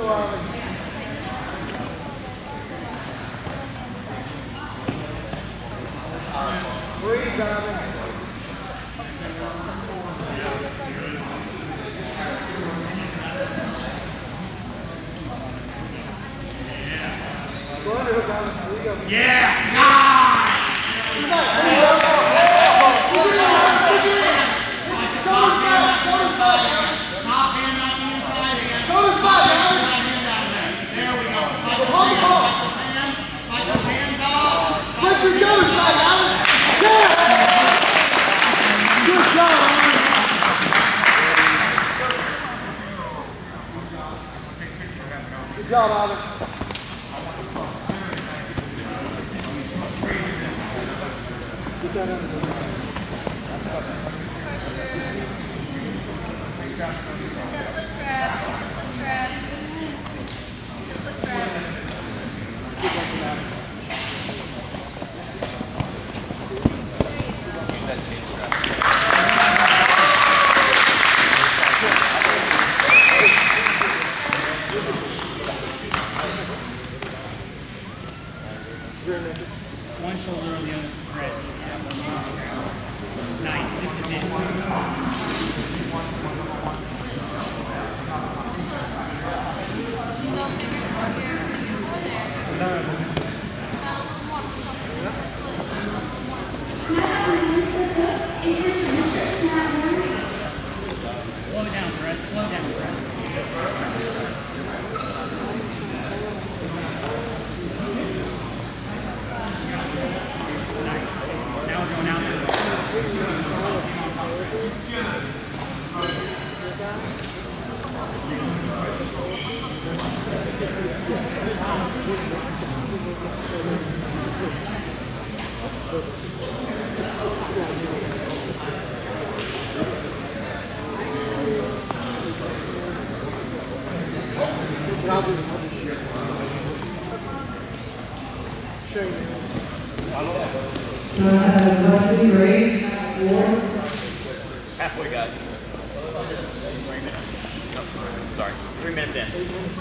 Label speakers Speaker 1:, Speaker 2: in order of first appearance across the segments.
Speaker 1: Yes, nice! Top hand on the inside hand. Right hand out there. There we go. Fight those hands off.
Speaker 2: Put your shoulders back, Alan. Yeah! Good job, Alan. Good job, Alan. Get that under there.
Speaker 3: One shoulder on the other. Perez. Nice. This is it. Slow down, Perez. Slow down, Perez.
Speaker 4: Varsity raise, floor.
Speaker 5: Halfway, guys. 3 minutes. No, sorry. 3 minutes in.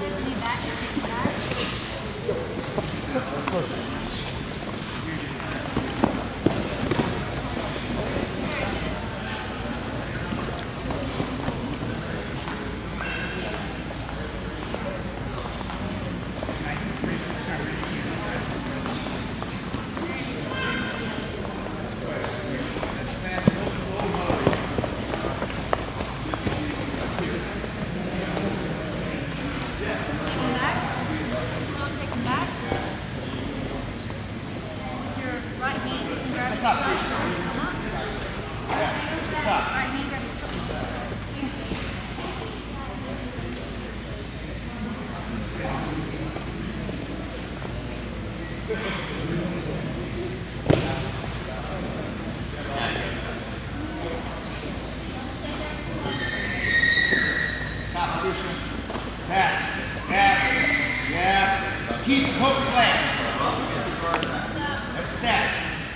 Speaker 1: Keep the hook flat. Let's stack.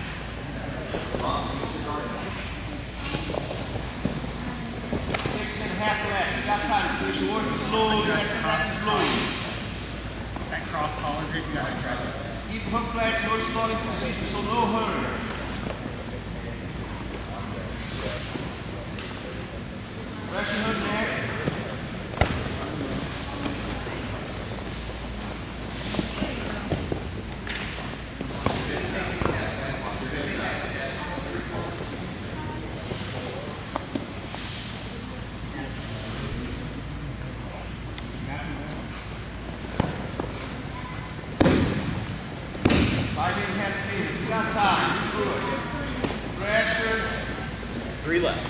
Speaker 1: 6.5 left. You got time. Push your work slow. Slow.
Speaker 3: That cross collar grip, you gotta address it.
Speaker 1: Keep the hook flat. No starting position, so no hurry. Press your hook neck. You got time. Good. Pressure.
Speaker 5: 3 left.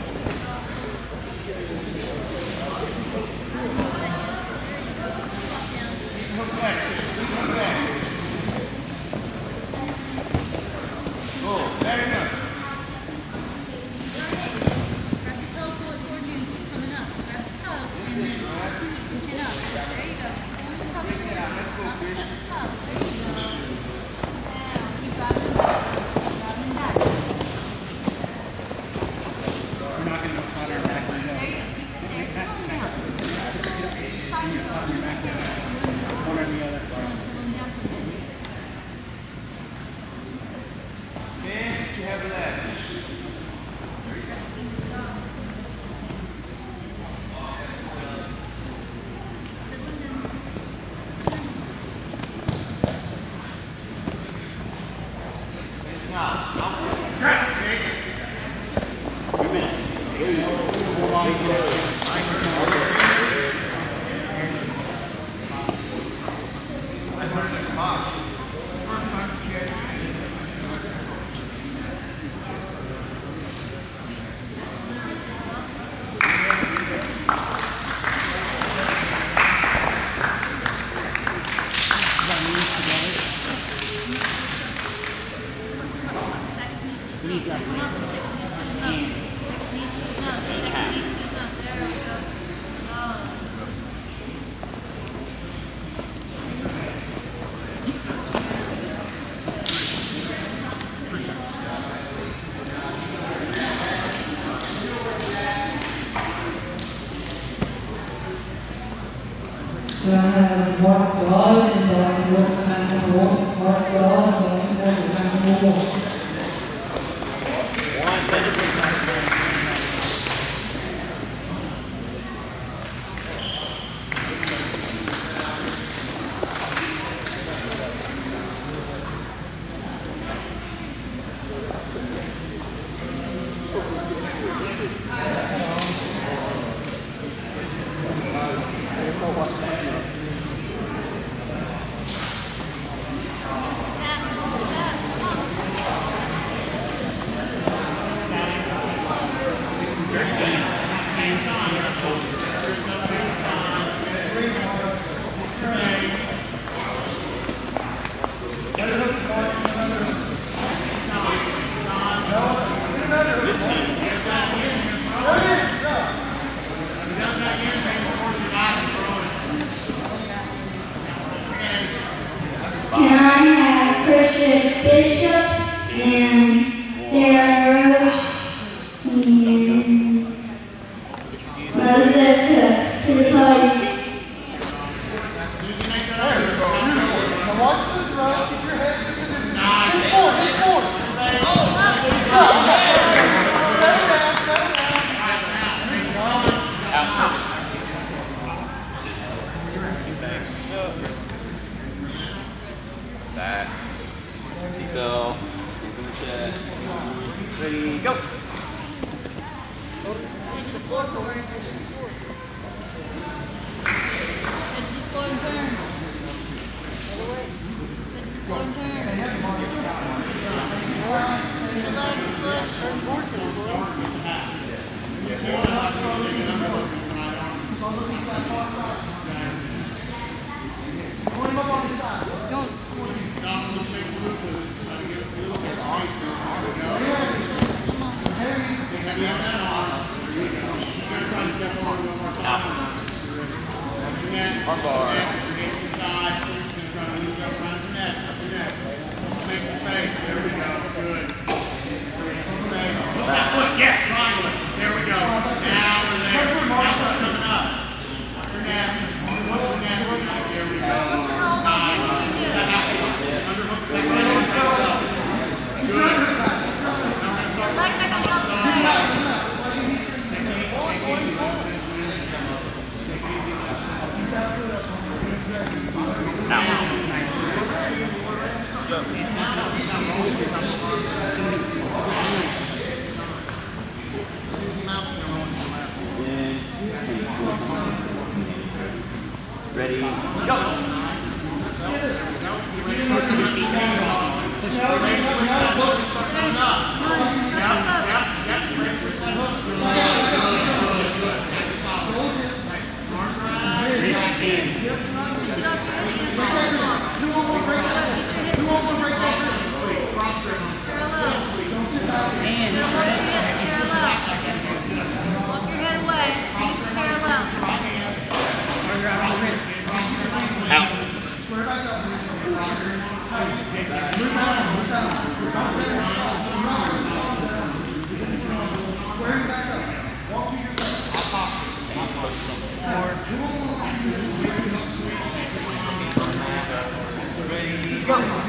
Speaker 1: Keep hook back. Keep hook back. Go. Very good.
Speaker 6: Grab the toe, pull it towards you and keep coming up. Grab the toe and then keep pushing up. There you go. Pull the toe towards you.
Speaker 1: Let's go, fish.
Speaker 6: Up the toe. There you go. Now, keep driving back. Driving back.
Speaker 3: We're not going to go flat our back.
Speaker 6: There you go. Keep it there. Keep going down.
Speaker 3: You're flat on your back down.
Speaker 4: So I have Mark Dodd and basketball number 1. Mark Dodd, basketball number 1.
Speaker 7: Can I have Christian Bishop and Sarah Roach and Elizabeth Cook to the podium?
Speaker 2: Now watch the throw. Keep your head to the distance. He's forward. Good job. Settle down.
Speaker 5: That. Seatbelt. Hands in the chest. Ready, go.
Speaker 6: Hit the floorboard. Hit the floor and turn. Hit the floor and turn. Your legs, push.
Speaker 2: Put him up on the side.
Speaker 5: Arm bar.
Speaker 1: Yes, triangle. There we go. Now we're there. Now start coming up. Watch your neck. Watch your neck. Nice. There we go. Nice. Underhook that right on yourself. Good. Now we're going to start coming up. Technique. Take easy. Take easy. Now.
Speaker 5: Ready, go.
Speaker 6: Walk your head away. Parallel.
Speaker 5: Out. Ready, go.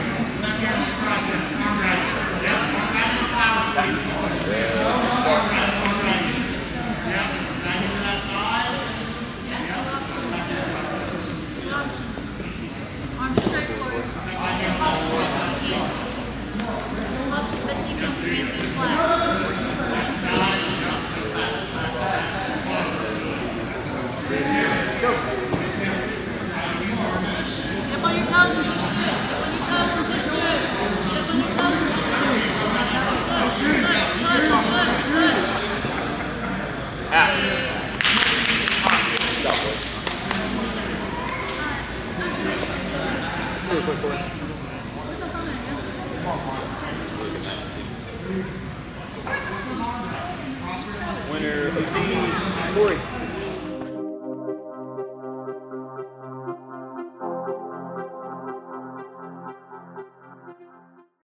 Speaker 1: Right
Speaker 5: Corey.